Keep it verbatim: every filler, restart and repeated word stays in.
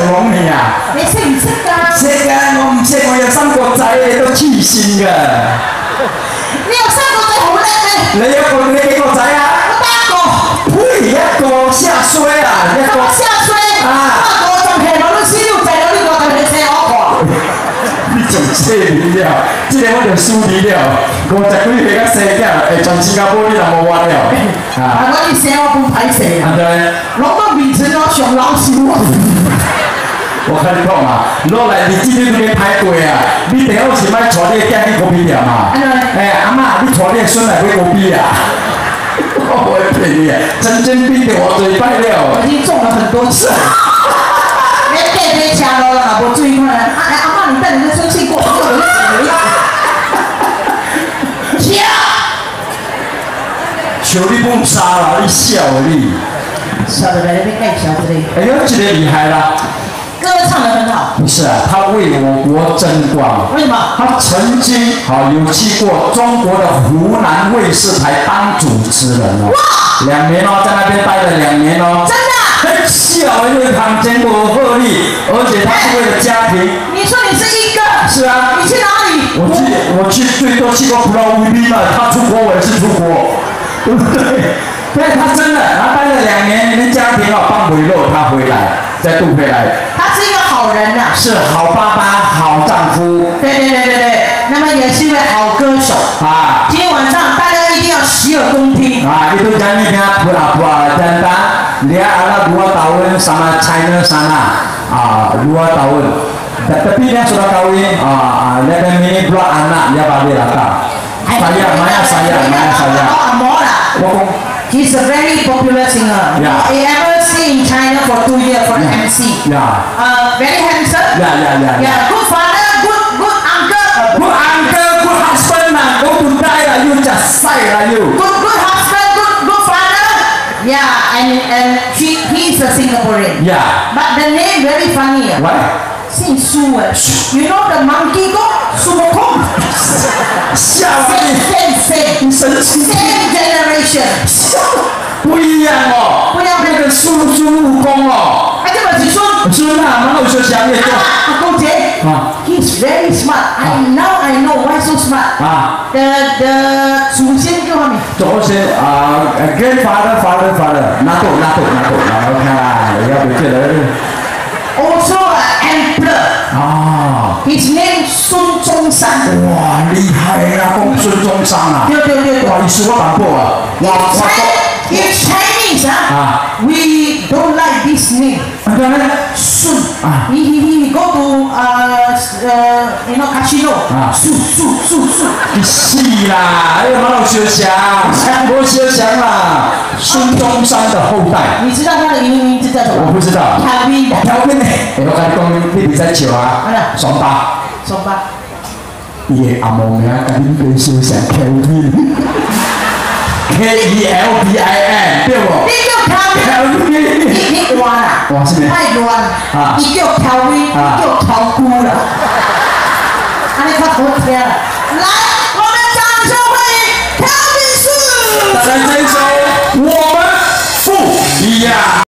王你啊？ 你識唔識㗎？ 識啊，我唔識，我有三個仔，你都黐線㗎。 你有三個仔好叻咩？ 你有個你幾個仔啊？ 我八個。 呸！一個下衰啊，一個下衰啊！ 我仲平我都輸咗滯咗呢個，但係你寫我個。 你仲黐你了？即個我就輸你了。五十幾歲嘅世界，誒，全新加坡你就冇玩了。 啊！我要寫我本睇死啊！攞到面前我上老少啊！ 我跟你講嘛，攞嚟你今日都未排隊啊！你第二次買坐你驚你嗰邊點啊？誒，阿媽，你坐你孫嚟俾嗰邊啊？我騙你啊！真真逼得我嘴敗了。 我已經中了很多次。你電電車咯，老婆注意看啊！哎，阿媽，你帶你的親戚過，我有死了。跳！ 求你不殺啦！你笑你。 小的在那邊蓋小之類。 哎呦，這個厲害啦！ 歌唱得很好。 不是啊，他為我國爭光。 為什麼？他曾經好有去過中國的湖南衛視台當主持人哦。哇！兩年哦，在那邊待了兩年哦。 真的？ 很小，因為旁邊不合力，而且他是為了家庭。 你說你是一個？ 是啊。 你去哪裡？ 我去，我去最多去過普拉烏比嘛，他出國我也是出國，對不對？對，他真的，他待了兩年，你們家庭哦放回落，他回來，再度回來。 他是一個好人呐。 是好爸爸，好丈夫。 對對對對對，那麼也是一位好歌手。啊。今天晚上大家一定要洗耳恭聽。啊， itu nyanyinya pura-pura jantan. Dia ada dua tahun sama China sana. Ah, dua tahun. Tapi dia sudah kawin. Ah, dia dan ini dua anak dia balik datang. Saya, Maya saya, Maya saya. Oh, he's a very popular singer. Yeah. He ever stay in China for two years for yeah. M C. Yeah. Uh, very handsome. Yeah, yeah, yeah. Yeah, good father, good, good uncle. Good uncle, good husband lah. Go to die lah, you just say lah you. Good, good husband, good, good father. Yeah, and and he he's a Singaporean. Yeah. But the name very funny. What? 姓苏哎 ，You know the monkey god 孙悟空。 吓我你 ！Same same 神奇 same generation。 不一样哦， 不一样那个孙孙悟空哦。 啊，这个是孙。 孙啊，蛮好学讲的。 啊，公姐。啊。He's very smart. I now I know why so smart. 啊。The the 祖先叫什么？ 祖先啊 ，grandfather father father， 拿豆拿豆拿豆，然后看要不记得。 Also an emperor. 啊。His name 孙中山。 哇，厉害呀，公孙中山啊！ 对对对对。 哇，你是我打过啊！哇哇。 In Chinese 啊 ，we don't like this name. 对对。 孙啊。He he he go to 呃呃，you know casino 啊，孙孙孙孙。 你是啦，哎呀，蛮好学想，我学想啦，孙中山的后代。 你知道他的英文名字叫什么？ 我不知道。 挑兵。 挑兵呢？哎，我跟你讲，你比赛球啊，双八。 双八。 伊个阿毛名甲恁爸相像挑兵。K E L B I N 对不？ 你叫挑兵，你你乱啊？ 哇是咩？ 太乱啊！你叫挑兵，你叫挑姑了。啊，你较好听了，来。